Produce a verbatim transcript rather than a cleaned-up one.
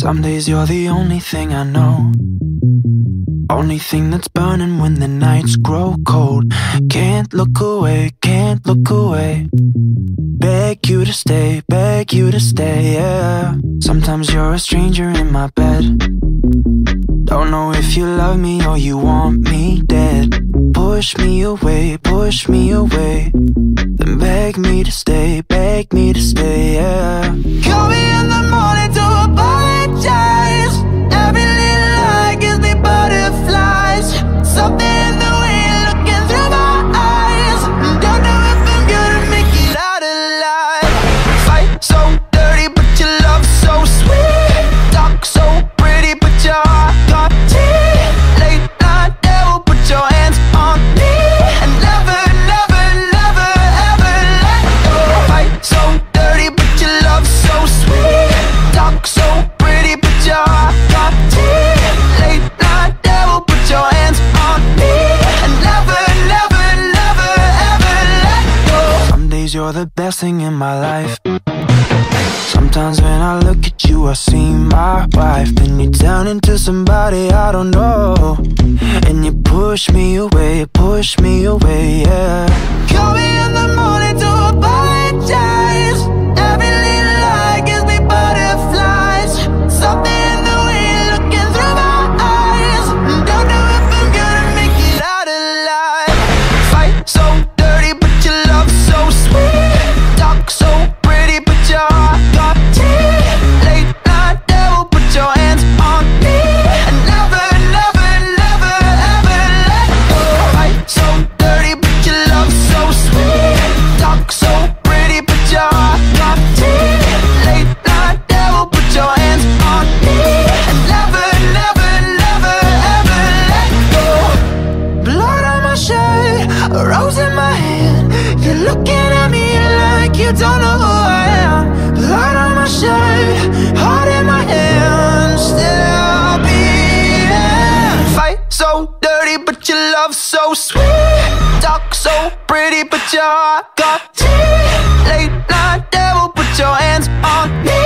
Some days you're the only thing I know, only thing that's burning when the nights grow cold. Can't look away, can't look away. Beg you to stay, beg you to stay, yeah. Sometimes you're a stranger in my bed. Don't know if you love me or you want me dead. Push me away, push me away. Then beg me to stay, beg me to stay, yeah. Call me in the morning to apologize. Every little lie gives me butterflies. Something in the way you're looking through my eyes. Don't know if I'm gonna make it out alive. Fight so dirty but your love so sweet. Talk so pretty but your heart got teeth. Late night devil, put your hands on me. And never, never, never, ever let go. Fight so dirty but your love so sweet. Talk so pretty but your heart got teeth. Late night devil, put your hands on me. And never, never, never, ever let go. Some days you're the best thing in my life. Sometimes when I look at you, I see my wife. Then you turn into somebody I don't know, and you push me away, push me away, yeah. Call me in the morning to apologize. Every little lie gives me butterflies. Something in the way you're looking through my eyes. Don't know if I'm gonna make it out alive. Fight so dirty but your love so sweet. Talk so pretty but your heart got teeth. Late night devil, put your hands on me. And never, never, never, ever let go. Fight so dirty but your love so sweet. Talk so pretty but your heart got teeth. Late night devil, put your hands on me. And never, never, never, ever let go. Blood on my shirt, a rose in my hand. You're looking at me like you don't know who I am. Blood on my shirt, heart in my hand. Still I'll be here. Fight so dirty but your love so sweet. Talk so pretty but your heart got teeth. Late night devil, put your hands on me.